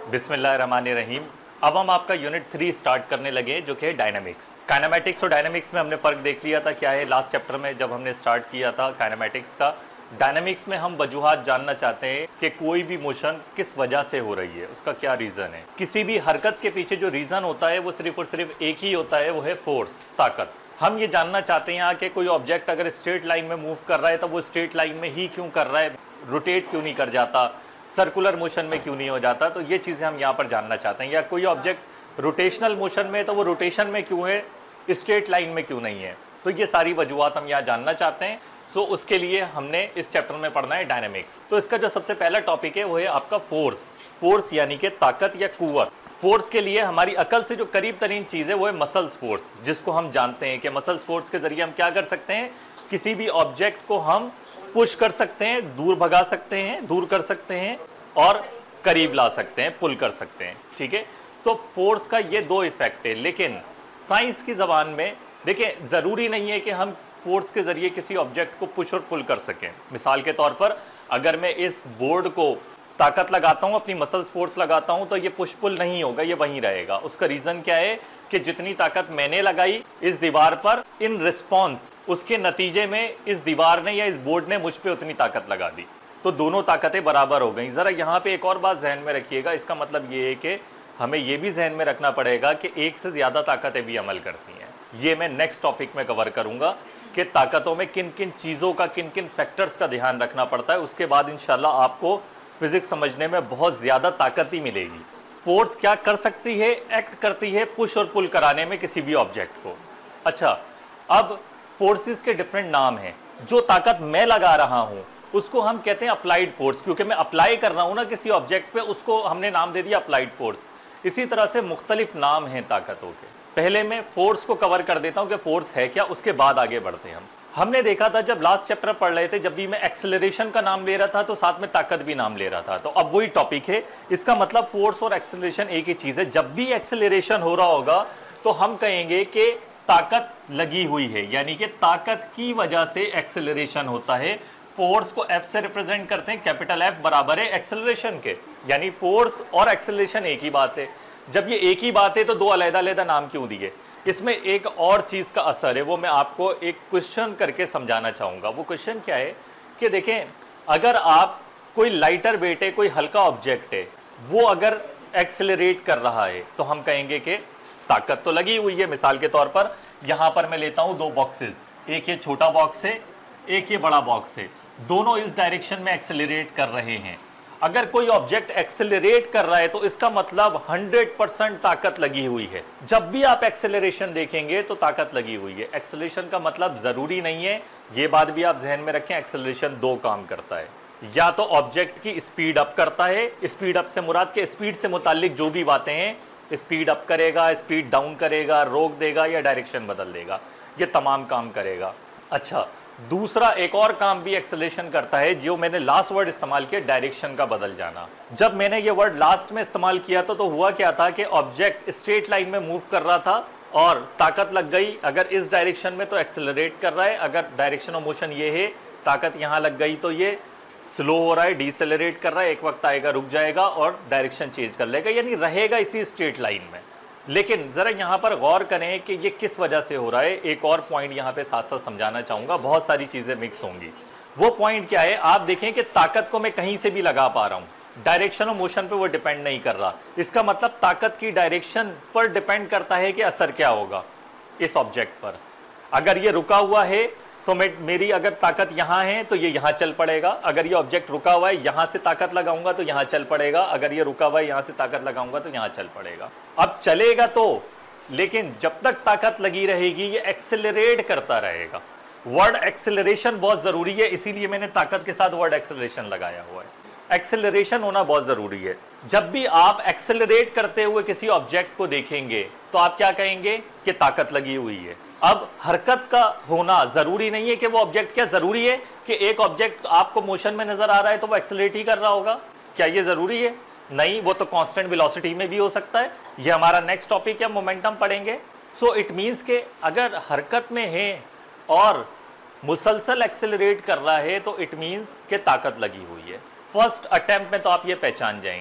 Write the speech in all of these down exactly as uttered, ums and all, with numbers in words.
बिस्मिल्लाहिर्रहमानिर्रहीम। अब हम आपका यूनिट थ्री स्टार्ट करने लगे जो कि है डायनामिक्स। काइनेमैटिक्स और डायनामिक्स में हमने फ़र्क देख लिया था क्या है लास्ट चैप्टर में जब हमने स्टार्ट किया था काइनेमैटिक्स का। डायनामिक्स में हम वजूहात जानना चाहते हैं कि कोई भी मोशन किस वजह से हो रही है, उसका क्या रीज़न है। किसी भी हरकत के पीछे जो रीज़न होता है वो सिर्फ और सिर्फ एक ही होता है, वो है फोर्स, ताकत। हम ये जानना चाहते हैं यहाँ कि कोई ऑब्जेक्ट अगर स्ट्रेट लाइन में मूव कर रहा है तो वो स्ट्रेट लाइन में ही क्यों कर रहा है, रोटेट क्यों नहीं कर जाता, सर्कुलर मोशन में क्यों नहीं हो जाता। तो ये चीज़ें हम यहाँ पर जानना चाहते हैं। या कोई ऑब्जेक्ट रोटेशनल मोशन में तो वो रोटेशन में क्यों है, स्ट्रेट लाइन में क्यों नहीं है। तो ये सारी वजूहात हम यहाँ जानना चाहते हैं। सो उसके लिए हमने इस चैप्टर में पढ़ना है डायनामिक्स। तो इसका जो सबसे पहला टॉपिक है वो है आपका फोर्स। फोर्स यानी कि ताकत या कुव्वत। फोर्स के लिए हमारी अकल से जो करीब तरीन चीज़ है वो है मसल्स फोर्स, जिसको हम जानते हैं कि मसल्स फोर्स के जरिए हम क्या कर सकते हैं, किसी भी ऑब्जेक्ट को हम पुश कर सकते हैं, दूर भगा सकते हैं, दूर कर सकते हैं और करीब ला सकते हैं, पुल कर सकते हैं। ठीक है, तो फोर्स का ये दो इफेक्ट है। लेकिन साइंस की जबान में देखिए ज़रूरी नहीं है कि हम फोर्स के जरिए किसी ऑब्जेक्ट को पुश और पुल कर सकें। मिसाल के तौर पर अगर मैं इस बोर्ड को ताकत लगाता हूं, अपनी मसल्स फोर्स लगाता हूं, तो ये पुश पुल नहीं होगा, ये वहीं रहेगा। उसका रीजन क्या है कि जितनी ताकत मैंने लगाई इस दीवार पर, इन रिस्पॉन्स उसके नतीजे में इस दीवार ने या इस बोर्ड ने मुझ पे उतनी ताकत लगा दी, तो दोनों ताकतें बराबर हो गई। जरा यहाँ पे एक और बात जहन में रखिएगा। इसका मतलब ये है कि हमें ये भी जहन में रखना पड़ेगा कि एक से ज्यादा ताकतें भी अमल करती हैं। ये मैं नेक्स्ट टॉपिक में कवर करूंगा कि ताकतों में किन किन चीजों का, किन किन फैक्टर्स का ध्यान रखना पड़ता है। उसके बाद इंशाल्लाह आपको फिजिक्स समझने में बहुत ज्यादा ताकत ही मिलेगी। फोर्स क्या कर सकती है, एक्ट करती है पुश और पुल कराने में किसी भी ऑब्जेक्ट को। अच्छा, अब फोर्सेस के डिफरेंट नाम हैं। जो ताकत मैं लगा रहा हूं उसको हम कहते हैं अप्लाइड फोर्स, क्योंकि मैं अप्लाई कर रहा हूं ना किसी ऑब्जेक्ट पे, उसको हमने नाम दे दिया अप्लाइड फोर्स। इसी तरह से मुख्तलिफ नाम हैं ताकतों के। पहले मैं फोर्स को कवर कर देता हूं कि फोर्स है क्या, उसके बाद आगे बढ़ते हैं हम। हमने देखा था जब लास्ट चैप्टर पढ़ रहे थे, जब भी मैं एक्सेलरेशन का नाम ले रहा था तो साथ में ताकत भी नाम ले रहा था। तो अब वही टॉपिक है। इसका मतलब फोर्स और एक्सेलरेशन एक ही चीज है। जब भी एक्सेलरेशन हो रहा होगा तो हम कहेंगे कि ताकत लगी हुई है, यानी कि ताकत की वजह से एक्सेलरेशन होता है। फोर्स को एफ से रिप्रेजेंट करते हैं, कैपिटल एफ बराबर है एक्सेलरेशन के, यानी फोर्स और एक्सेलरेशन एक ही बात है। जब ये एक ही बात है तो दो अलग-अलग नाम क्यों दिए। इसमें एक और चीज का असर है, वो मैं आपको एक क्वेश्चन करके समझाना चाहूंगा। वो क्वेश्चन क्या है कि देखें, अगर आप कोई लाइटर वेट है, कोई हल्का ऑब्जेक्ट है, वो अगर एक्सेलरेट कर रहा है तो हम कहेंगे कि ताकत तो लगी हुई है। मिसाल के तौर पर यहां पर मैं लेता हूं दो बॉक्सेस, एक ये छोटा बॉक्स है, एक ये बड़ा बॉक्स है, दोनों इस डायरेक्शन में एक्सेलरेट कर रहे हैं। अगर कोई ऑब्जेक्ट एक्सेलरेट कर रहा है तो इसका मतलब हंड्रेड परसेंट ताकत लगी हुई है। जब भी आप एक्सेलरेशन देखेंगे तो ताकत लगी हुई है। एक्सेलरेशन का मतलब जरूरी नहीं है, ये बात भी आप जहन में रखें, एक्सेलरेशन दो काम करता है। या तो ऑब्जेक्ट की स्पीड अप करता है, स्पीड अप से मुराद के स्पीड से मुतालिक जो भी बातें हैं, स्पीड अप करेगा, स्पीड डाउन करेगा, रोक देगा या डायरेक्शन बदल देगा, ये तमाम काम करेगा। अच्छा, दूसरा एक और काम भी एक्सेलरेशन करता है, जो मैंने लास्ट वर्ड इस्तेमाल किया, डायरेक्शन का बदल जाना। जब मैंने ये वर्ड लास्ट में इस्तेमाल किया था तो हुआ क्या था कि ऑब्जेक्ट स्ट्रेट लाइन में मूव कर रहा था और ताकत लग गई। अगर इस डायरेक्शन में तो एक्सेलरेट कर रहा है, अगर डायरेक्शन ऑफ मोशन ये है, ताकत यहाँ लग गई तो ये स्लो हो रहा है, डिसेलरेट कर रहा है, एक वक्त आएगा रुक जाएगा और डायरेक्शन चेंज कर लेगा, यानी रहेगा इसी स्ट्रेट लाइन में। लेकिन जरा यहाँ पर गौर करें कि ये किस वजह से हो रहा है। एक और पॉइंट यहाँ पे साथ साथ समझाना चाहूंगा, बहुत सारी चीजें मिक्स होंगी। वो पॉइंट क्या है, आप देखें कि ताकत को मैं कहीं से भी लगा पा रहा हूँ, डायरेक्शन ऑफ मोशन पे वो डिपेंड नहीं कर रहा। इसका मतलब ताकत की डायरेक्शन पर डिपेंड करता है कि असर क्या होगा इस ऑब्जेक्ट पर। अगर ये रुका हुआ है तो मैं मेरी अगर ताकत यहाँ है तो ये यहाँ चल पड़ेगा। अगर ये ऑब्जेक्ट रुका हुआ है, यहाँ से ताकत लगाऊंगा तो यहाँ चल पड़ेगा। अगर ये रुका हुआ है, यहाँ से ताकत लगाऊंगा तो यहाँ चल पड़ेगा। अब चलेगा तो, लेकिन जब तक ताकत लगी रहेगी ये एक्सेलरेट करता रहेगा। वर्ड एक्सेलरेशन बहुत जरूरी है, इसीलिए मैंने ताकत के साथ वर्ड एक्सेलरेशन लगाया हुआ है। एक्सेलरेशन होना बहुत जरूरी है। जब भी आप एक्सेलरेट करते हुए किसी ऑब्जेक्ट को देखेंगे तो आप क्या कहेंगे कि ताकत लगी हुई है। अब हरकत का होना जरूरी नहीं है कि वो ऑब्जेक्ट, क्या जरूरी है कि एक ऑब्जेक्ट आपको मोशन में नजर आ रहा है तो वो एक्सेलरेट ही कर रहा होगा, क्या ये जरूरी है? नहीं, वो तो कांस्टेंट वेलोसिटी में भी हो सकता है। ये हमारा नेक्स्ट टॉपिक है, मोमेंटम पढ़ेंगे। सो इट मींस के अगर हरकत में है और मुसलसल एक्सेलरेट कर रहा है तो इट मींस के ताकत लगी हुई है। फर्स्ट अटेम्प्ट में तो आप ये पहचान जाएंगे।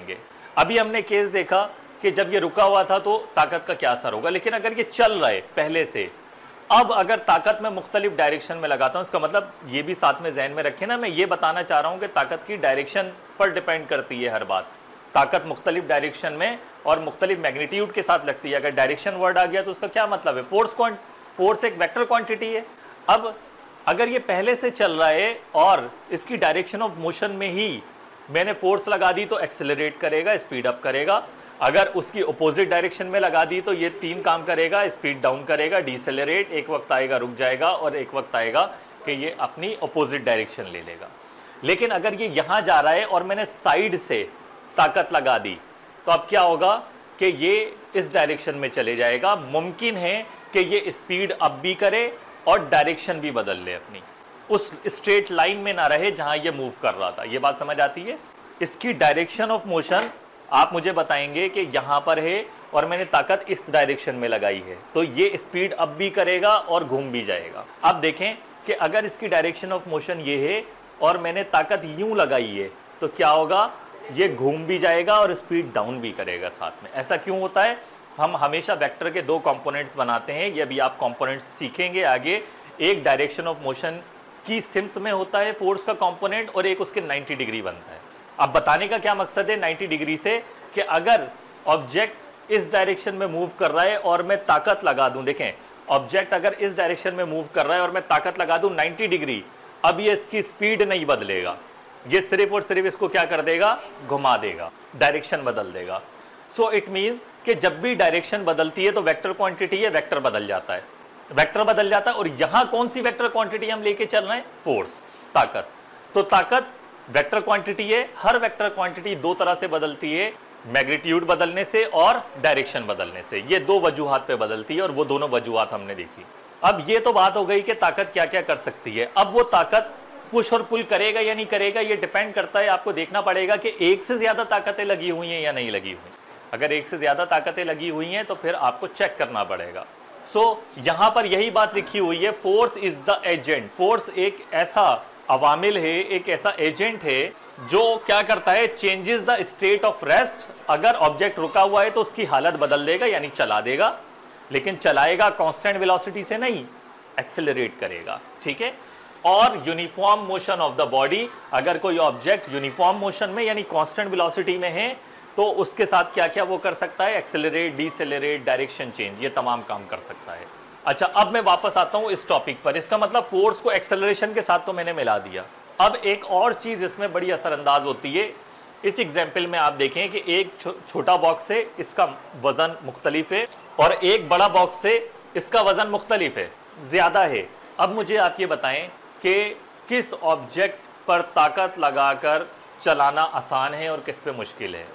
अभी हमने केस देखा कि जब ये रुका हुआ था तो ताकत का क्या असर होगा, लेकिन अगर ये चल रहा है पहले से, अब अगर ताकत में मुख्तलिफ डायरेक्शन में लगाता हूं, इसका मतलब ये भी साथ में जहन में रखें ना, मैं ये बताना चाह रहा हूं कि ताकत की डायरेक्शन पर डिपेंड करती है हर बात। ताकत मुख्तलिफ डायरेक्शन में और मुख्तलिफ मैग्नीट्यूड के साथ लगती है। अगर डायरेक्शन वर्ड आ गया तो उसका क्या मतलब है, फोर्स फोर्स एक वेक्टर क्वांटिटी है। अब अगर ये पहले से चल रहा है और इसकी डायरेक्शन ऑफ मोशन में ही मैंने फोर्स लगा दी तो एक्सेलरेट करेगा, स्पीड अप करेगा। अगर उसकी अपोजिट डायरेक्शन में लगा दी तो ये तीन काम करेगा, स्पीड डाउन करेगा, डिसेलरेट, एक वक्त आएगा रुक जाएगा और एक वक्त आएगा कि ये अपनी अपोजिट डायरेक्शन ले लेगा। लेकिन अगर ये यहां जा रहा है और मैंने साइड से ताकत लगा दी तो अब क्या होगा कि ये इस डायरेक्शन में चले जाएगा। मुमकिन है कि ये स्पीड अप भी करे और डायरेक्शन भी बदल ले, अपनी उस स्ट्रेट लाइन में ना रहे जहां ये मूव कर रहा था। ये बात समझ आती है। इसकी डायरेक्शन ऑफ मोशन आप मुझे बताएंगे कि यहां पर है और मैंने ताकत इस डायरेक्शन में लगाई है तो ये स्पीड अप भी करेगा और घूम भी जाएगा। अब देखें कि अगर इसकी डायरेक्शन ऑफ मोशन ये है और मैंने ताकत यूं लगाई है तो क्या होगा, ये घूम भी जाएगा और स्पीड डाउन भी करेगा साथ में। ऐसा क्यों होता है, हम हमेशा वेक्टर के दो कंपोनेंट्स बनाते हैं, ये भी आप कंपोनेंट्स सीखेंगे आगे। एक डायरेक्शन ऑफ मोशन की सिम्त में होता है फोर्स का कंपोनेंट और एक उसके नब्बे डिग्री बनता है। अब बताने का क्या मकसद है नब्बे डिग्री से, कि अगर ऑब्जेक्ट इस डायरेक्शन में मूव कर रहा है और मैं ताकत लगा दूं, देखें ऑब्जेक्ट अगर इस डायरेक्शन में मूव कर रहा है और मैं ताकत लगा दूं नब्बे डिग्री, अब ये इसकी स्पीड नहीं बदलेगा, ये सिर्फ और सिर्फ इसको क्या कर देगा, घुमा देगा, डायरेक्शन बदल देगा। सो इट मींस कि जब भी डायरेक्शन बदलती है तो वेक्टर क्वांटिटी है, वेक्टर बदल जाता है, वेक्टर बदल जाता है। और यहां कौन सी वेक्टर क्वांटिटी हम लेके चल रहे हैं, फोर्स, ताकत। तो ताकत वेक्टर क्वांटिटी है। हर वेक्टर क्वांटिटी दो तरह से बदलती है, मैग्नीट्यूड बदलने से और डायरेक्शन बदलने से। ये दो वजूहात पे बदलती है और वो दोनों वजूहात हमने देखी। अब ये तो बात हो गई कि ताकत क्या क्या कर सकती है। अब वो ताकत पुश और पुल करेगा या नहीं करेगा ये डिपेंड करता है, आपको देखना पड़ेगा कि एक से ज्यादा ताकतें लगी हुई हैं या नहीं लगी हुई। अगर एक से ज्यादा ताकतें लगी हुई हैं तो फिर आपको चेक करना पड़ेगा। सो so, यहां पर यही बात लिखी हुई है, force is the agent. Force एक ऐसा अवामिल है, एक ऐसा एजेंट है जो क्या करता है, changes the state of rest. अगर ऑब्जेक्ट रुका हुआ है तो उसकी हालत बदल देगा यानी चला देगा, लेकिन चलाएगा कांस्टेंट वेलोसिटी से नहीं, एक्सेलरेट करेगा, ठीक है। और uniform motion of the body, अगर कोई ऑब्जेक्ट यूनिफॉर्म मोशन में यानी कांस्टेंट वेलोसिटी में है तो उसके साथ क्या क्या वो कर सकता है, एक्सेलरेट, डिसेलरेट, डायरेक्शन चेंज, ये तमाम काम कर सकता है। अच्छा, अब मैं वापस आता हूं इस टॉपिक पर। इसका मतलब फोर्स को एक्सेलरेशन के साथ तो मैंने मिला दिया। अब एक और चीज इसमें बड़ी असरअंदाज होती है। इस एग्जाम्पल में आप देखें कि एक छो, छोटा बॉक्स है, इसका वजन मुख्तलिफ है, और एक बड़ा बॉक्स है, इसका वजन मुख्तलिफ है, ज्यादा है। अब मुझे आप ये बताएं कि किस ऑब्जेक्ट पर ताकत लगाकर चलाना आसान है और किस पे मुश्किल है।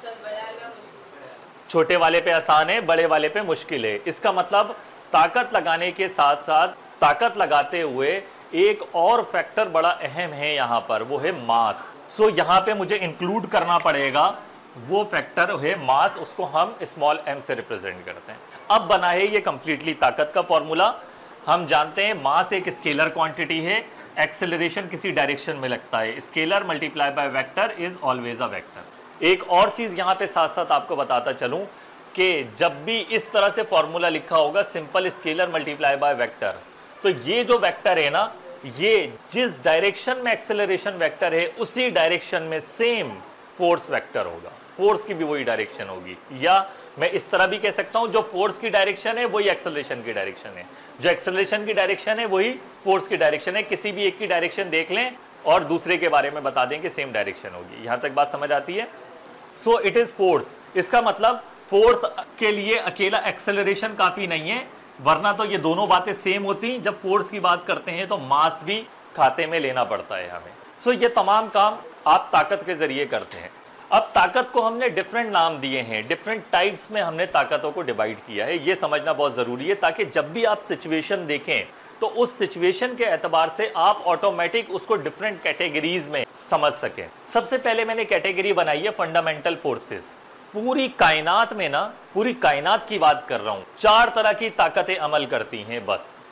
छोटे वाले पे आसान है, बड़े वाले पे मुश्किल है। इसका मतलब ताकत लगाने के साथ साथ ताकत लगाते हुए एक और फैक्टर बड़ा अहम है यहाँ पर, वो है मास। सो so, यहाँ पे मुझे इंक्लूड करना पड़ेगा, वो फैक्टर है मास, उसको हम स्मॉल एम से रिप्रेजेंट करते हैं। अब बना है ये कंप्लीटली ताकत का फॉर्मूला। हम जानते हैं मास एक स्केलर क्वांटिटी है, एक्सेलरेशन किसी डायरेक्शन में लगता है, scalar multiply by vector is always a vector. एक और चीज यहाँ पे साथ साथ आपको बताता चलूं कि जब भी इस तरह से फॉर्मूला लिखा होगा simple scalar multiply by vector, तो ये जो वेक्टर है ना, ये जिस डायरेक्शन में एक्सेलरेशन वेक्टर है उसी डायरेक्शन में सेम फोर्स वेक्टर होगा, फोर्स की भी वही डायरेक्शन होगी। या मैं इस तरह भी कह सकता हूं, जो फोर्स की डायरेक्शन है वही एक्सेलरेशन की डायरेक्शन है, जो एक्सेलरेशन की डायरेक्शन है वही फोर्स की डायरेक्शन है। किसी भी एक की डायरेक्शन देख लें और दूसरे के बारे में बता दें कि सेम डायरेक्शन होगी। यहां तक बात समझ आती है। So it is force. इसका मतलब फोर्स के लिए अकेला एक्सेलरेशन काफी नहीं है, वरना तो ये दोनों बातें सेम होती। जब फोर्स की बात करते हैं तो मास भी खाते में लेना पड़ता है हमें। सो ये तमाम काम आप ताकत के जरिए करते हैं। अब ताकत को हमने डिफरेंट नाम दिए हैं, डिफरेंट टाइप्स में हमने ताकतों को डिवाइड किया है। ये समझना बहुत जरूरी है ताकि जब भी आप सिचुएशन देखें तो उस सिचुएशन के एतबार से आप ऑटोमेटिक उसको डिफरेंट कैटेगरीज में समझ सकें। सबसे पहले मैंने कैटेगरी बनाई है फंडामेंटल फोर्सेस। पूरी कायनात में ना, पूरी कायनात की बात कर रहा हूं, चार तरह की ताकतें अमल करती हैं बस।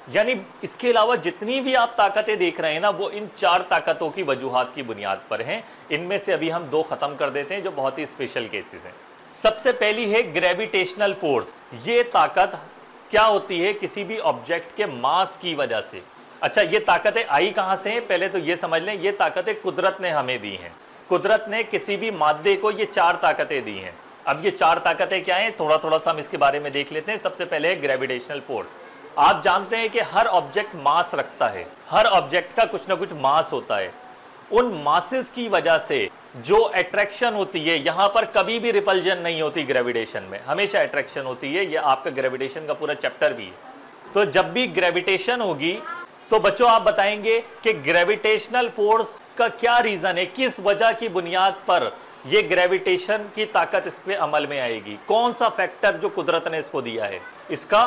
यानी इसके अलावा जितनी भी आप ताकतें देख रहे हैं ना, वो इन चार ताकतों की वजूहात की बुनियाद पर हैं। इनमें से अभी हम दो खत्म कर देते हैं जो बहुत ही स्पेशल केसेस हैं। सबसे पहली है ग्रेविटेशनल फोर्स। ये ताकत क्या होती है? किसी भी ऑब्जेक्ट के मास की वजह से। अच्छा, ये ताकतें आई कहां से हैं? पहले तो ये समझ लें, ये ताकतें कुदरत ने हमें दी हैं। कुदरत ने किसी भी मादे को ये चार ताकतें दी हैं। अब ये चार ताकतें क्या हैं, थोड़ा थोड़ा सा हम इसके बारे में देख लेते हैं। सबसे पहले है ग्रेविटेशनल फोर्स। आप जानते हैं कि हर ऑब्जेक्ट मास रखता है, हर ऑब्जेक्ट का कुछ ना कुछ मास होता है। उन मासेस की वजह से जो अट्रैक्शन होती है, यहां पर कभी भी रिपल्जन नहीं होती, ग्रेविटेशन में हमेशा अट्रैक्शन होती है। ये आपका ग्रेविटेशन का पूरा चैप्टर भी है। तो जब भी ग्रेविटेशन होगी तो बच्चों आप बताएंगे कि ग्रेविटेशनल फोर्स का क्या रीजन है, किस वजह की बुनियाद पर ये ग्रेविटेशन की ताकत इस पे अमल में आएगी? कौन सा फैक्टर जो कुदरत ने इसको दिया है? इसका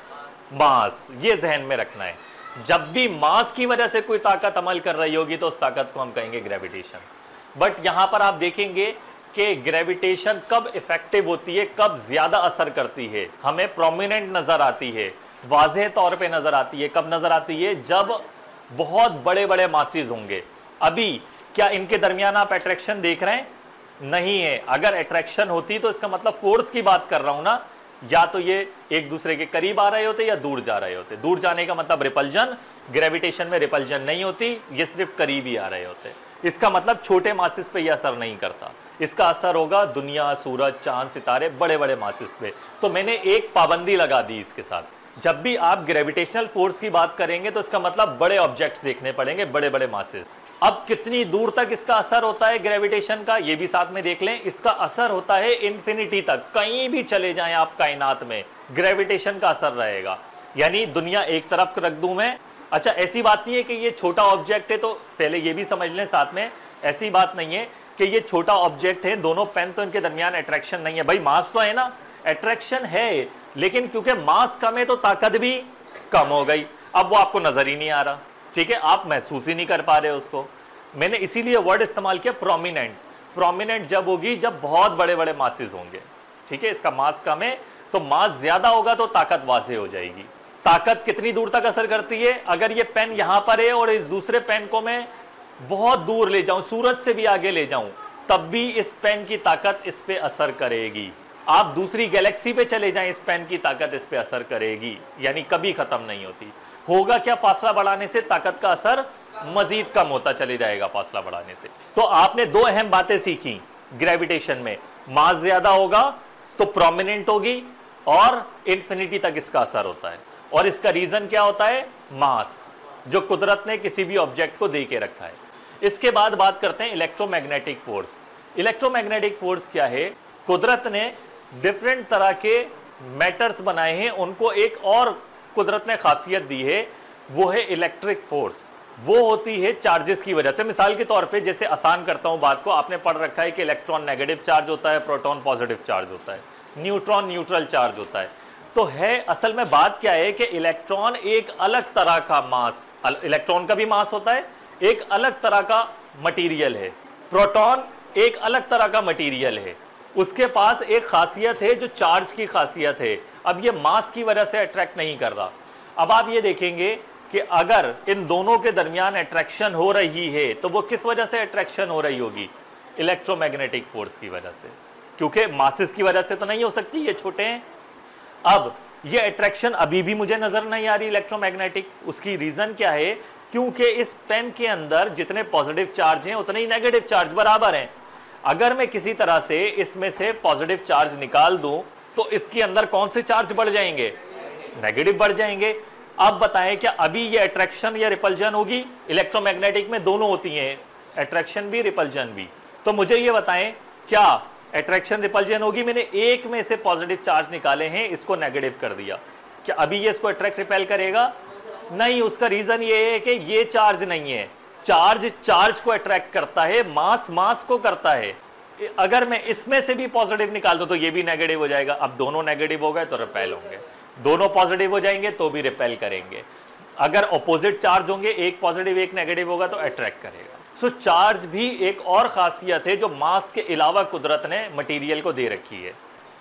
मास। ये जहन में रखना है। जब भी मास की वजह से कोई ताकत अमल कर रही होगी तो उस ताकत को हम कहेंगे ग्रेविटेशन। बट यहां पर आप देखेंगे कि ग्रेविटेशन कब इफेक्टिव होती है, कब ज्यादा असर करती है, हमें प्रोमिनेंट नजर आती है, वाज़ेह तौर पे नजर आती है। कब नजर आती है? जब बहुत बड़े बड़े मासेस होंगे। अभी क्या इनके दरमियान आप अट्रैक्शन देख रहे हैं? नहीं है। अगर अट्रैक्शन होती तो इसका मतलब फोर्स की बात कर रहा हूं ना, या तो ये एक दूसरे के करीब आ रहे होते या दूर जा रहे होते। दूर जाने का मतलब रिपल्जन, ग्रेविटेशन में रिपल्जन नहीं होती, ये सिर्फ करीब ही आ रहे होते। इसका मतलब छोटे मासेस पे ये असर नहीं करता, इसका असर होगा दुनिया, सूरज, चांद, सितारे, बड़े बड़े मासेस पे। तो मैंने एक पाबंदी लगा दी इसके साथ। जब भी आप ग्रेविटेशनल फोर्स की बात करेंगे तो इसका मतलब बड़े ऑब्जेक्ट्स देखने पड़ेंगे, बड़े बड़े मासेस। अब कितनी दूर तक इसका असर होता है ग्रेविटेशन का, ये भी साथ में देख लें। इसका असर होता है इन्फिनिटी तक। कहीं भी चले जाएं आप कायनात में, ग्रेविटेशन का असर रहेगा। यानी दुनिया एक तरफ रख दूं मैं। अच्छा, ऐसी बात नहीं है कि ये छोटा ऑब्जेक्ट है, तो पहले ये भी समझ लें साथ में, ऐसी बात नहीं है कि ये छोटा ऑब्जेक्ट है, दोनों पेन तो इनके दरमियान अट्रैक्शन नहीं है। भाई मास तो है ना, अट्रैक्शन है, लेकिन क्योंकि मास कम है तो ताकत भी कम हो गई। अब वो आपको नजर ही नहीं आ रहा, ठीक है, आप महसूस ही नहीं कर पा रहे उसको। मैंने इसीलिए वर्ड इस्तेमाल किया प्रोमिनेंट। प्रोमिनेंट जब होगी जब बहुत बड़े बड़े मासेस होंगे, ठीक है। इसका मास कम है तो मास ज्यादा होगा तो ताकत वाज़ेह हो जाएगी। ताकत कितनी दूर तक असर करती है? अगर ये पेन यहां पर है और इस दूसरे पेन को मैं बहुत दूर ले जाऊं, सूरज से भी आगे ले जाऊं, तब भी इस पेन की ताकत इस पे असर करेगी। आप दूसरी गैलेक्सी पे चले जाएं, इस पेन की ताकत इस पे असर करेगी, यानी कभी खत्म नहीं होती। होगा क्या? फासला बढ़ाने से ताकत का असर मजीद कम होता चले जाएगा, फासला बढ़ाने से। तो आपने दो अहम बातें सीखी ग्रेविटेशन में। मास ज्यादा होगा तो प्रोमिनेंट होगी और इन्फिनिटी तक इसका असर होता है। और इसका रीजन क्या होता है? मास, जो कुदरत ने किसी भी ऑब्जेक्ट को दे के रखा है। इसके बाद बात करते हैं इलेक्ट्रोमैग्नेटिक फोर्स। इलेक्ट्रोमैग्नेटिक फोर्स क्या है? कुदरत ने डिफरेंट तरह के मैटर्स बनाए हैं, उनको एक और कुदरत ने खासियत दी है, वो है इलेक्ट्रिक फोर्स। वो होती है चार्जेस की वजह से। मिसाल के तौर पे, जैसे आसान करता हूं बात को, आपने पढ़ रखा है कि इलेक्ट्रॉन नेगेटिव चार्ज होता है, प्रोटॉन पॉजिटिव चार्ज होता है, न्यूट्रॉन न्यूट्रल चार्ज होता है। तो है असल में बात क्या है कि इलेक्ट्रॉन एक अलग तरह का मास, इलेक्ट्रॉन का भी मास होता है, एक अलग तरह का मटीरियल है। प्रोटॉन एक अलग तरह का मटीरियल है, उसके पास एक खासियत है जो चार्ज की खासियत है। अब ये मास की वजह से अट्रैक्ट नहीं कर रहा। अब आप ये देखेंगे कि अगर इन दोनों के दरमियान अट्रैक्शन हो रही है तो वो किस वजह से अट्रैक्शन हो रही होगी? इलेक्ट्रोमैग्नेटिक फोर्स की वजह से, क्योंकि मासेस की वजह से तो नहीं हो सकती, ये छोटे हैं। अब ये अट्रैक्शन अभी भी मुझे नजर नहीं आ रही इलेक्ट्रोमैग्नेटिक। उसकी रीजन क्या है? क्योंकि इस पेन के अंदर जितने पॉजिटिव चार्ज हैं उतने ही नेगेटिव चार्ज बराबर हैं। अगर मैं किसी तरह से इसमें से पॉजिटिव चार्ज निकाल दूं तो इसके अंदर कौन से चार्ज बढ़ जाएंगे? नेगेटिव बढ़ जाएंगे। अब बताएं क्या अभी ये अट्रैक्शन या रिपल्जन होगी? इलेक्ट्रोमैग्नेटिक में दोनों होती हैं, अट्रैक्शन भी रिपल्जन भी। तो मुझे ये बताएं क्या अट्रैक्शन रिपल्जन होगी? मैंने एक में से पॉजिटिव चार्ज निकाले हैं, इसको नेगेटिव कर दिया, क्या अभी ये इसको अट्रैक्ट रिपेल करेगा? नहीं। उसका रीजन ये है कि ये चार्ज नहीं है। चार्ज चार्ज को अट्रैक्ट करता है, मास मास को करता है। अगर मैं इसमें से भी पॉजिटिव निकाल दूं तो ये भी नेगेटिव हो जाएगा। अब दोनों नेगेटिव हो गए तो रिपेल होंगे, दोनों पॉजिटिव हो जाएंगे तो भी रिपेल करेंगे। अगर ऑपोजिट चार्ज होंगे, एक पॉजिटिव एक नेगेटिव होगा तो अट्रैक्ट करेगा। सो चार्ज भी एक और खासियत है जो मास के अलावा कुदरत ने मटेरियल को दे रखी है।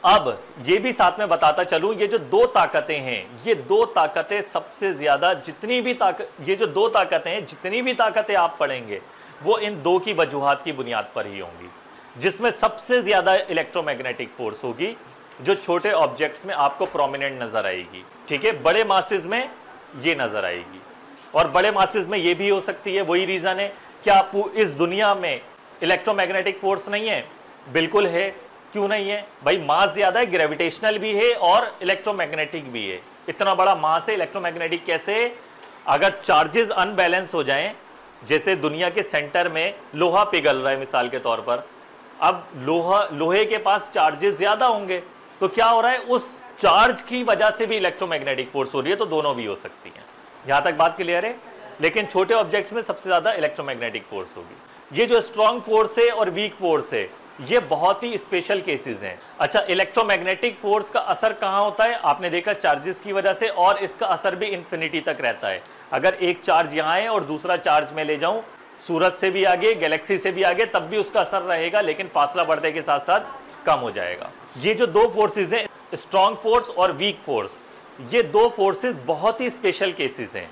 अब ये भी साथ में बताता चलूं, ये जो दो ताकतें हैं, ये दो ताकतें सबसे ज्यादा, जितनी भी ताकत, ये जो दो ताकतें हैं, जितनी भी ताकतें आप पढ़ेंगे वो इन दो की वजूहात की बुनियाद पर ही होंगी, जिसमें सबसे ज्यादा इलेक्ट्रोमैग्नेटिक फोर्स होगी जो छोटे ऑब्जेक्ट्स में आपको प्रोमिनेंट नजर आएगी। ठीक है, बड़े मासेस में ये नजर आएगी, और बड़े मासेस में ये भी हो सकती है। वही रीजन है, क्या इस दुनिया में इलेक्ट्रोमैग्नेटिक फोर्स नहीं है? बिल्कुल है। क्यों नहीं है भाई? मास ज्यादा है, ग्रेविटेशनल भी है और इलेक्ट्रोमैग्नेटिक भी है। इतना बड़ा मास है, इलेक्ट्रोमैग्नेटिक कैसे? अगर चार्जेस अनबैलेंस हो जाएं, जैसे दुनिया के सेंटर में लोहा पिघल रहा है मिसाल के तौर पर, अब लोहा लोहे के पास चार्जेस ज्यादा होंगे, तो क्या हो रहा है, उस चार्ज की वजह से भी इलेक्ट्रोमैग्नेटिक फोर्स हो रही है, तो दोनों भी हो सकती हैं। यहां तक बात क्लियर है? लेकिन छोटे ऑब्जेक्ट्स में सबसे ज्यादा इलेक्ट्रोमैग्नेटिक फोर्स होगी। ये जो स्ट्रॉन्ग फोर्स है और वीक फोर्स है, ये बहुत ही स्पेशल केसेस हैं। अच्छा, इलेक्ट्रोमैग्नेटिक फोर्स का असर कहां होता है? आपने देखा चार्जेस की वजह से, और इसका असर भी इंफिनिटी तक रहता है। अगर एक चार्ज यहां है और दूसरा चार्ज में ले जाऊं सूरज से भी आगे, गैलेक्सी से भी आगे, तब भी उसका असर रहेगा, लेकिन फासला बढ़ने के साथ साथ कम हो जाएगा। ये जो दो फोर्सेस हैं, स्ट्रॉन्ग फोर्स और वीक फोर्स, ये दो फोर्सेस बहुत ही स्पेशल केसेस हैं।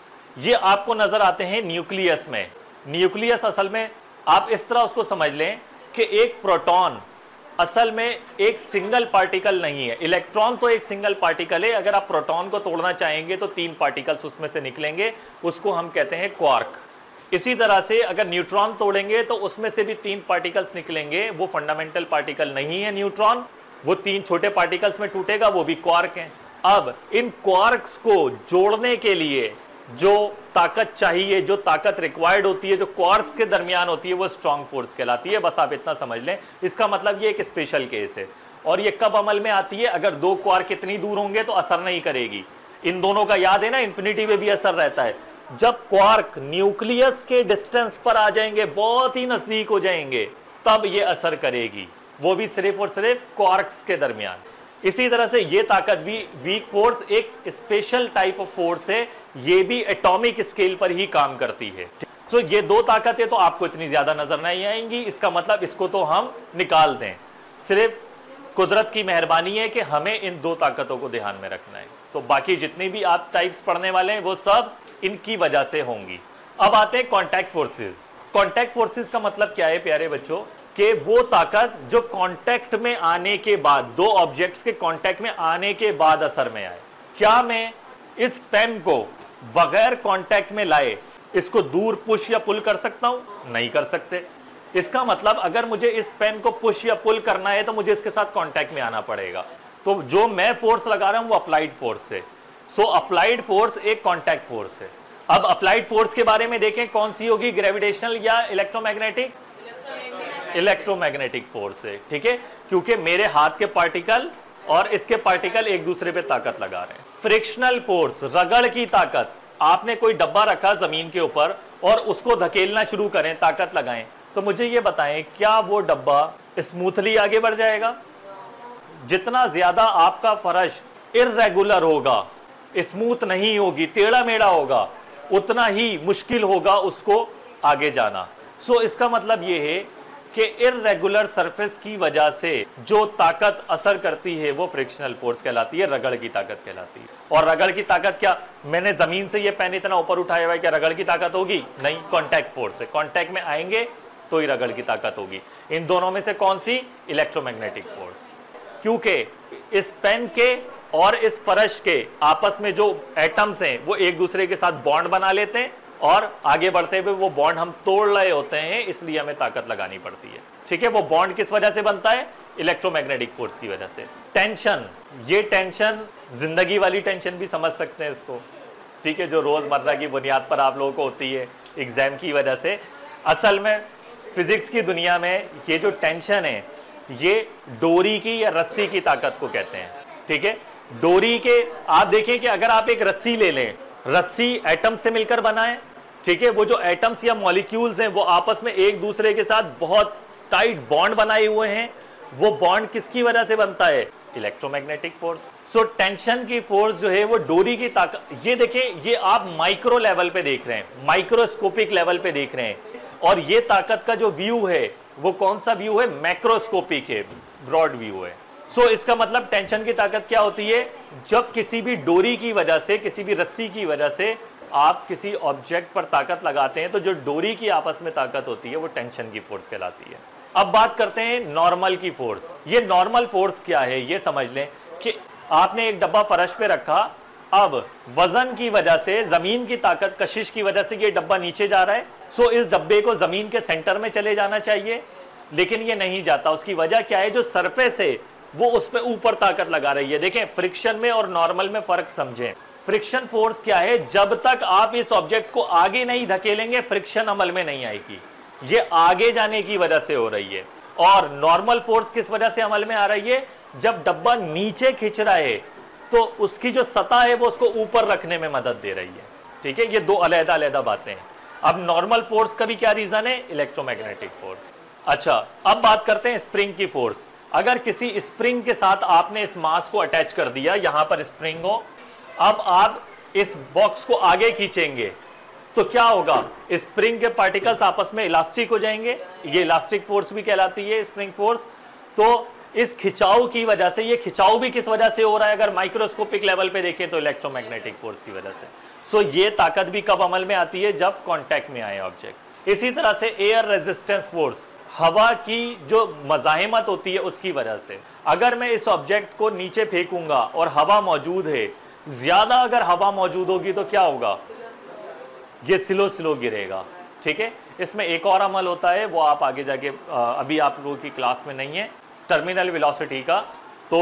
ये आपको नजर आते हैं न्यूक्लियस में। न्यूक्लियस असल में आप इस तरह उसको समझ लें कि एक प्रोटॉन असल में एक सिंगल पार्टिकल नहीं है। इलेक्ट्रॉन तो एक सिंगल पार्टिकल है, अगर आप प्रोटॉन को तोड़ना चाहेंगे तो तीन पार्टिकल्स उसमें से निकलेंगे, उसको हम कहते हैं क्वार्क। इसी तरह से अगर न्यूट्रॉन तोड़ेंगे तो उसमें से भी तीन पार्टिकल्स निकलेंगे, वो फंडामेंटल पार्टिकल नहीं है न्यूट्रॉन, वो तीन छोटे पार्टिकल्स में टूटेगा, वो भी क्वार्क हैं। अब इन क्वार्क्स को जोड़ने के लिए जो ताकत चाहिए, जो ताकत रिक्वायर्ड होती है, जो क्वार्क्स के दरमियान होती है, वो स्ट्रॉन्ग फोर्स कहलाती है। बस आप इतना समझ लें। इसका मतलब ये एक स्पेशल केस है, और ये कब अमल में आती है? अगर दो क्वार्क इतनी दूर होंगे तो असर नहीं करेगी। इन दोनों का याद है ना, इन्फिनिटी में भी असर रहता है। जब क्वार्क न्यूक्लियस के डिस्टेंस पर आ जाएंगे, बहुत ही नजदीक हो जाएंगे, तब ये असर करेगी, वो भी सिर्फ और सिर्फ क्वार्क्स के दरमियान। इसी तरह से ये ताकत भी, वीक फोर्स एक स्पेशल टाइप ऑफ फोर्स है, ये भी एटॉमिक स्केल पर ही काम करती है। तो ये दो ताकतें तो आपको इतनी ज्यादा नजर नहीं आएंगी, इसका मतलब इसको तो हम निकाल दें। सिर्फ कुदरत की मेहरबानी है कि हमें इन दो ताकतों को ध्यान में रखना है। तो बाकी जितनी भी आप टाइप्स पढ़ने वाले हैं वो सब इनकी वजह से होंगी। अब आते हैं कॉन्टैक्ट फोर्सेस। कॉन्टैक्ट फोर्सेस का मतलब क्या है प्यारे बच्चों? कि वो ताकत जो कांटेक्ट में आने के बाद, दो ऑब्जेक्ट्स के कांटेक्ट में आने के बाद असर में आए। क्या मैं इस पेन को बगैर कांटेक्ट में लाए इसको दूर पुश या पुल कर सकता हूं? नहीं कर सकते। इसका मतलब अगर मुझे इस पेन को पुश या पुल करना है तो मुझे इसके साथ कांटेक्ट में आना पड़ेगा। तो जो मैं फोर्स लगा रहा हूं वो अप्लाइड फोर्स है। सो अप्लाइड फोर्स एक कांटेक्ट फोर्स है। अब अप्लाइड फोर्स के बारे में देखें, कौन सी होगी, ग्रेविटेशनल या इलेक्ट्रोमैग्नेटिक? इलेक्ट्रोमैग्नेटिक फोर्स है। ठीक है, क्योंकि मेरे हाथ के पार्टिकल और इसके पार्टिकल एक दूसरे पे ताकत लगा रहे हैं। फ्रिक्शनल फोर्स, रगड़ की ताकत। आपने कोई डब्बा रखा जमीन के ऊपर और उसको धकेलना शुरू करें, ताकत लगाएं, तो मुझे ये बताएं क्या वो डब्बा स्मूथली आगे बढ़ जाएगा? जितना ज्यादा आपका फर्श इर्रेगुलर होगा, स्मूथ नहीं होगी, टेढ़ा मेढ़ा होगा, उतना ही मुश्किल होगा उसको आगे जाना। सो so, इसका मतलब ये है कि इर्रेगुलर सरफेस की वजह से जो ताकत असर करती है वो फ्रिक्शनल फोर्स कहलाती है, रगड़ की ताकत कहलाती है। और रगड़ की ताकत क्या, मैंने जमीन से ये पेन इतना ऊपर उठाया हुआ है, क्या रगड़ की ताकत होगी? नहीं, कांटेक्ट फोर्स है। कांटेक्ट में आएंगे तो ही रगड़ की ताकत होगी। इन दोनों में से कौन सी? Electromagnetic force. क्योंकि इस पेन के और इस फर्श के आपस में जो एटम्स हैं वो एक दूसरे के साथ बॉन्ड बना लेते हैं, और आगे बढ़ते हुए वो बॉन्ड हम तोड़ रहे होते हैं, इसलिए हमें ताकत लगानी पड़ती है। ठीक है, वो बॉन्ड किस वजह से बनता है? इलेक्ट्रोमैग्नेटिक फोर्स की वजह से। टेंशन, ये टेंशन जिंदगी वाली टेंशन भी समझ सकते हैं इसको। ठीक है, जो रोजमर्रा की बुनियाद पर आप लोगों को होती है एग्जाम की वजह से। असल में फिजिक्स की दुनिया में ये जो टेंशन है ये डोरी की या रस्सी की ताकत को कहते हैं। ठीक है, डोरी के आप देखें कि अगर आप एक रस्सी ले लें, रस्सी एटम से मिलकर बना है। ठीक है, वो जो एटम्स या मॉलिक्यूल्स हैं वो आपस में एक दूसरे के साथ बहुत टाइट बॉन्ड बनाए हुए हैं। वो बॉन्ड किसकी वजह से बनता है? Electromagnetic force. सो टेंशन की फोर्स जो है वो डोरी की ताकत, ये देखें, ये आप माइक्रो लेवल पे देख रहे हैं, माइक्रोस्कोपिक लेवल पे देख रहे हैं, और ये ताकत का जो व्यू है वो कौन सा व्यू है? मैक्रोस्कोपिक है, ब्रॉड व्यू है। सो इसका मतलब टेंशन की ताकत क्या होती है, जब किसी भी डोरी की वजह से, किसी भी रस्सी की वजह से आप किसी ऑब्जेक्ट पर ताकत लगाते हैं तो जो डोरी की आपस में ताकत होती है वो टेंशन की फोर्स कहलाती है। अब बात करते हैं नॉर्मल की फोर्स। ये नॉर्मल फोर्स क्या है ये समझ लें कि आपने एक डब्बा फर्श पे रखा, अब वजन की वजह से, जमीन की ताकत, कशिश की वजह से ये डब्बा नीचे जा रहा है। सो इस डब्बे को जमीन के सेंटर में चले जाना चाहिए, लेकिन ये नहीं जाता। उसकी वजह क्या है, जो सरफेस है वो उस पर ऊपर ताकत लगा रही है। देखें, फ्रिक्शन में और नॉर्मल में फर्क समझें। फ्रिक्शन फोर्स क्या है, जब तक आप इस ऑब्जेक्ट को आगे नहीं धकेलेंगे फ्रिक्शन अमल में नहीं आएगी, ये आगे जाने की वजह से हो रही है। और नॉर्मल फोर्स किस वजह से अमल में आ रही है, जब डब्बा नीचे खिंच रहा है तो उसकी जो सतह है वो उसको ऊपर रखने में मदद दे रही है। ठीक है, ये दो अलग अलग बातें हैं। अब नॉर्मल फोर्स का भी क्या रीजन है, इलेक्ट्रोमैग्नेटिक फोर्स। अच्छा, अब बात करते हैं स्प्रिंग की फोर्स। अगर किसी स्प्रिंग के साथ आपने इस मास को अटैच कर दिया, यहां पर स्प्रिंग हो, अब आप इस बॉक्स को आगे खींचेंगे तो क्या होगा, स्प्रिंग के पार्टिकल्स आपस में इलास्टिक हो जाएंगे, ये इलास्टिक फोर्स भी कहलाती है स्प्रिंग फोर्स। तो इस खिंचाव की वजह से, ये खिंचाव भी किस वजह से हो रहा है, अगर माइक्रोस्कोपिक लेवल पे देखें तो इलेक्ट्रोमैग्नेटिक फोर्स की वजह से। सो ये ताकत भी कब अमल में आती है, जब कांटेक्ट में आए ऑब्जेक्ट। इसी तरह से एयर रेजिस्टेंस फोर्स, हवा की जो मज़ाहिमत होती है उसकी वजह से। अगर मैं इस ऑब्जेक्ट को नीचे फेंकूंगा और हवा मौजूद है, ज्यादा अगर हवा मौजूद होगी तो क्या होगा, ये स्लो स्लो गिरेगा। ठीक है, इसमें एक और अमल होता है, वो आप आगे जाके, अभी आप लोगों की क्लास में नहीं है, टर्मिनल वेलोसिटी का, तो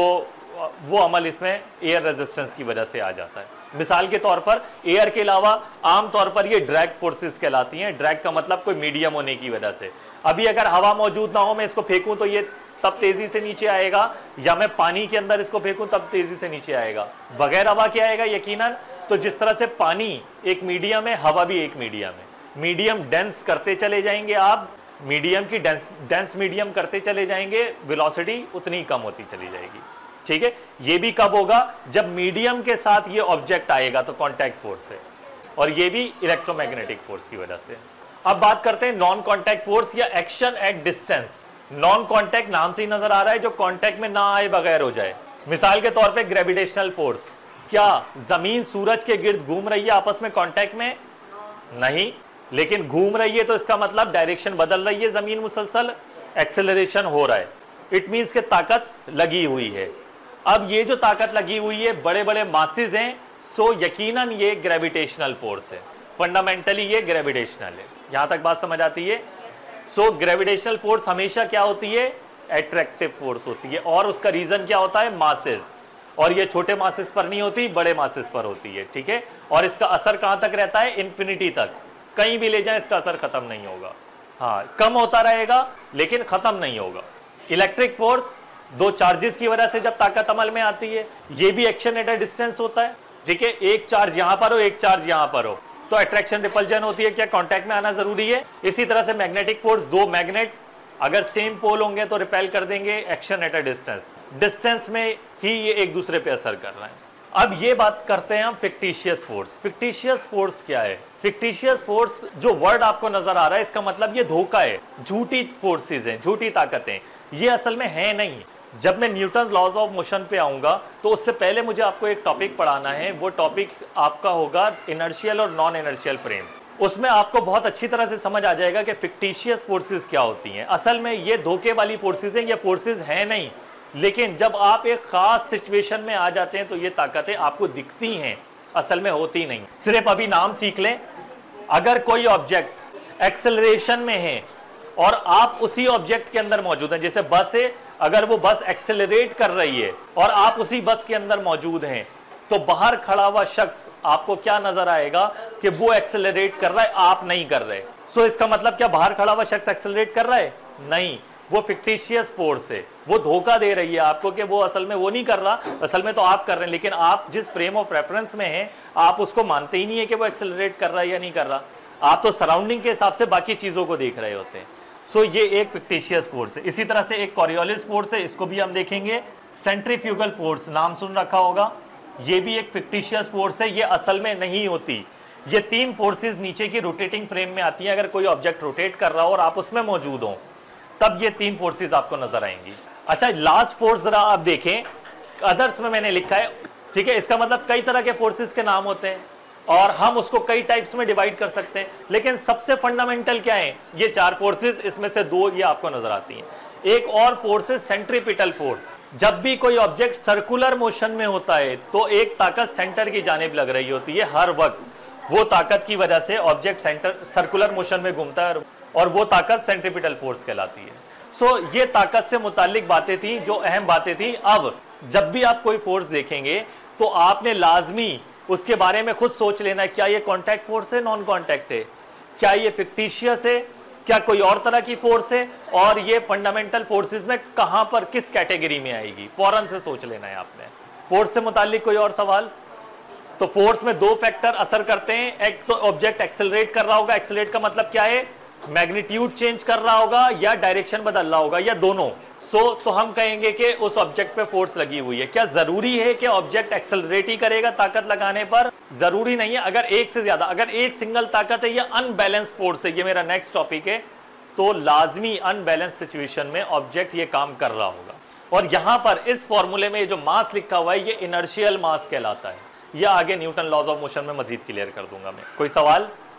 वो अमल इसमें एयर रेजिस्टेंस की वजह से आ जाता है। मिसाल के तौर पर एयर के अलावा आमतौर पर ये ड्रैग फोर्सेस कहलाती हैं। ड्रैग का मतलब कोई मीडियम होने की वजह से। अभी अगर हवा मौजूद ना हो, मैं इसको फेंकूं तो ये तब तेजी से नीचे आएगा, या मैं पानी के अंदर इसको फेंकूं तब तेजी से नीचे आएगा। बगैर हवा क्या आएगा, यकीनन। तो जिस तरह से पानी एक मीडियम है, हवा भी एक मीडियम है। मीडियम डेंस करते चले जाएंगे आप, मीडियम की डेंस डेंस मीडियम करते चले जाएंगे, वेलोसिटी उतनी कम होती चली जाएगी। ठीक है, ये भी कब होगा, जब मीडियम के साथ ये ऑब्जेक्ट आएगा, तो कांटेक्ट फोर्स है, और ये भी इलेक्ट्रोमैग्नेटिक फोर्स की वजह से। अब बात करते हैं नॉन कांटेक्ट फोर्स या action at distance. Non contact नाम से ही नजर आ रहा है, जो कांटेक्ट में ना आए, बगैर हो जाए। मिसाल के तौर पे ग्रेविटेशनल फोर्स, क्या जमीन सूरज के गिर्द घूम रही है आपस में कांटेक्ट में? नहीं, लेकिन घूम रही है तो इसका मतलब डायरेक्शन बदल रही है, जमीन मुसलसल एक्सेलरेशन हो रहा है। इट मींस के ताकत लगी हुई है। अब ये जो ताकत लगी हुई है, बड़े बड़े मासेस हैं, सो यकीनन ये ग्रेविटेशनल फोर्स है। फंडामेंटली ये ग्रेविटेशनल है। यहां तक बात समझ आती है? सो ग्रेविटेशनल फोर्स हमेशा क्या होती है, एट्रैक्टिव फोर्स होती है, और उसका रीजन क्या होता है, मासेस। और ये छोटे मासेस पर नहीं होती, बड़े मासेस पर होती है। ठीक है, और इसका असर कहां तक रहता है, इन्फिनिटी तक। कहीं भी ले जाए इसका असर खत्म नहीं होगा। हाँ, कम होता रहेगा लेकिन खत्म नहीं होगा। इलेक्ट्रिक फोर्स, दो चार्जेस की वजह से जब ताकत अमल में आती है, ये भी एक्शन एट अ डिस्टेंस होता है। ठीक है, एक चार्ज यहां पर हो, एक चार्ज यहां पर हो, तो अट्रैक्शन रिपल्जन होती है, क्या कांटेक्ट में आना जरूरी है। इसी तरह से मैग्नेटिक फोर्स, दो मैग्नेट अगर सेम पोल होंगे तो रिपेल कर देंगे, action at a distance. Distance में ही ये एक दूसरे पे असर कर रहे हैं। अब ये बात करते हैं हम फिक्टिशियस फोर्स। फिक्टिशियस फोर्स क्या है? फिक्टिशियस फोर्स, जो वर्ड आपको नजर आ रहा है, इसका मतलब ये धोखा है, झूठी फोर्सेस हैं, झूठी ताकतें। ये असल में है नहीं। जब मैं न्यूटन लॉज ऑफ मोशन पे आऊंगा तो उससे पहले मुझे आपको एक टॉपिक पढ़ाना है। वो टॉपिक आपका होगा इनर्शियल और नॉन इनर्शियल फ्रेम। उसमें आपको बहुत अच्छी तरह से समझ आ जाएगा कि फिक्टिशियस फोर्सेस क्या होती हैं। असल में ये धोखे वाली फोर्सेस हैं, ये फोर्सेस हैं नहीं, लेकिन जब आप एक खास सिचुएशन में आ जाते हैं तो ये ताकतें आपको दिखती हैं, असल में होती नहीं। सिर्फ अभी नाम सीख लें। अगर कोई ऑब्जेक्ट एक्सेलरेशन में है और आप उसी ऑब्जेक्ट के अंदर मौजूद हैं, जैसे बस है, अगर वो बस एक्सेलरेट कर रही है और आप उसी बस के अंदर मौजूद हैं, तो बाहर खड़ा हुआ शख्स आपको क्या नजर आएगा कि वो एक्सेलरेट कर रहा है, आप नहीं कर रहे। सो इसका मतलब क्या बाहर खड़ा हुआ शख्स एक्सेलरेट कर रहा है? नहीं, वो फिक्टिशियस फोर्स है, वो धोखा दे रही है आपको कि वो असल में वो नहीं कर रहा, असल में तो आप कर रहे हैं। लेकिन आप जिस फ्रेम ऑफ रेफरेंस में हैं, आप उसको मानते ही नहीं है कि वो एक्सेलरेट कर रहा है या नहीं कर रहा। आप तो सराउंडिंग के हिसाब से बाकी चीजों को देख रहे होते हैं। सो ये एक फिक्टिशियस फोर्स है। इसी तरह से एक कॉरियोलिस फोर्स है, इसको भी हम देखेंगे। सेंट्रीफ्यूगल फोर्स नाम सुन रखा होगा, ये भी एक फिक्टिशियस फोर्स है, ये असल में नहीं होती। ये तीन फोर्सेस नीचे की रोटेटिंग फ्रेम में आती हैं। अगर कोई ऑब्जेक्ट रोटेट कर रहा हो और आप उसमें मौजूद हो, तब ये तीन फोर्सेस आपको नजर आएंगी। अच्छा, लास्ट फोर्स जरा आप देखें, अदर्स में मैंने लिखा है, ठीक है, इसका मतलब कई तरह के फोर्सेस के नाम होते हैं और हम उसको कई टाइप्स में डिवाइड कर सकते हैं, लेकिन सबसे फंडामेंटल क्या है, ये चार फोर्सेस, इसमें से दो ये आपको नजर आती हैं। एक और फोर्स है सेंट्रीपिटल फोर्स। जब भी कोई ऑब्जेक्ट सर्कुलर मोशन में होता है तो एक ताकत सेंटर की जानिब लग रही होती है हर वक्त, वो ताकत की वजह से ऑब्जेक्ट सेंटर सर्कुलर मोशन में घूमता है और वो ताकत सेंट्रीपिटल फोर्स कहलाती है। सो so, ये ताकत से मुतालिक बातें थी जो अहम बातें थी। अब जब भी आप कोई फोर्स देखेंगे तो आपने लाजमी उसके बारे में खुद सोच लेना है, क्या ये कॉन्टैक्ट फोर्स है, नॉन कॉन्टैक्ट है, क्या ये फिक्टिशियस है, क्या कोई और तरह की फोर्स है, और ये फंडामेंटल फोर्सेस में कहां पर किस कैटेगरी में आएगी, फौरन से सोच लेना है आपने। फोर्स से मुतालिक कोई और सवाल? तो फोर्स में दो फैक्टर असर करते हैं, एक तो ऑब्जेक्ट एक्सेलरेट कर रहा होगा, एक्सेलरेट का मतलब क्या है, मैग्नीट्यूड चेंज कर रहा होगा या डायरेक्शन बदल रहा होगा या दोनों। सो so, तो हम कहेंगे कि उस ऑब्जेक्ट पे फोर्स लगी हुई है। क्या जरूरी है कि ऑब्जेक्ट एक्सेलरेट ही करेगा ताकत लगाने पर? जरूरी नहीं है। अगर एक से ज्यादा, अगर एक सिंगल ताकत है या अनबैलेंस फोर्स है, ये मेरा नेक्स्ट टॉपिक है, तो लाजमी अनबैलेंस सिचुएशन में ऑब्जेक्ट ये काम कर रहा होगा। और यहां पर इस फॉर्मूले में जो मास लिखा हुआ है ये इनर्शियल मास कहलाता है। ये आगे न्यूटन लॉज ऑफ मोशन में मजीद क्लियर कर दूंगा मैं। कोई सवाल?